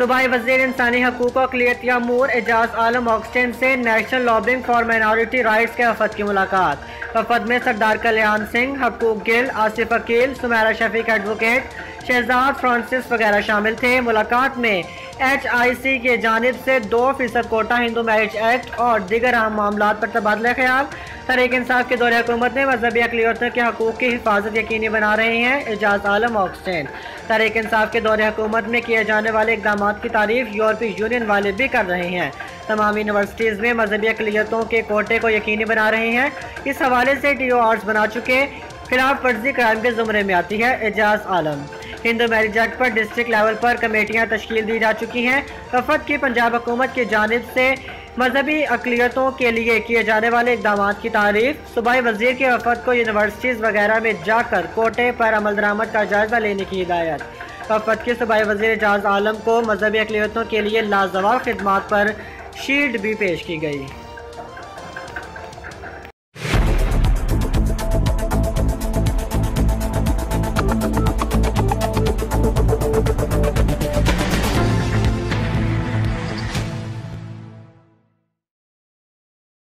सूबाई वज़ीर इंसानी हकूक़ व अक़लियत यामूर एजाज आलम ऑक्सटेन से national lobbying for minority rights के वफ़द की मुलाकात। वफ़द में सरदार कल्याण सिंह, हकूक़ गिल, आसिफ अकील, सुमेरा शफीक एडवोकेट, शहजाद फ्रांसिस वगैरह शामिल थे। मुलाकात में HIC की जानिब से 2% कोटा, हिंदू मैरिज एक्ट और दीगर अहम मामला पर तबादला ख्याल। तहरीक इंसाफ के दौरे हुकूमत ने मजहबी अक़लियतों के हकूक़ की हिफाजत यकीनी बना रहे हैं, एजाज आलम ऑक्सटेन। तहरीक इंसाफ के दौरे हुकूमत में किए जाने वाले इक़दाम की तारीफ यूरोपीय यूनियन वाले भी कर रहे हैं। तमाम यूनिवर्सिटीज़ में मजहबी अक़लियतों के कोटे को यकीनी बना रहे हैं। इस हवाले से TORs बना चुके खिलाफ वर्जी क्राइम के ज़ुमरे में आती है, एजाज आलम। हिंदू मैरिज एक्ट पर डिस्ट्रिक्ट लेवल पर कमेटियाँ तश्कील दी जा चुकी हैं। वफ़द की पंजाब हुकूमत की जानिब से मजहबी अक़लियतों के लिए किए जाने वाले इक़दाम की तारीफ। सूबाई वज़ीर के वफ़द को यूनिवर्सिटीज़ वगैरह में जाकर कोटे पर अमल दरामद का जायज़ा लेने की हिदायत। वफ़द के सूबाई वज़ीर एजाज आलम को मजहबी अक़लियतों के लिए लाजवाब खिदमात पर शील्ड भी पेश की गई।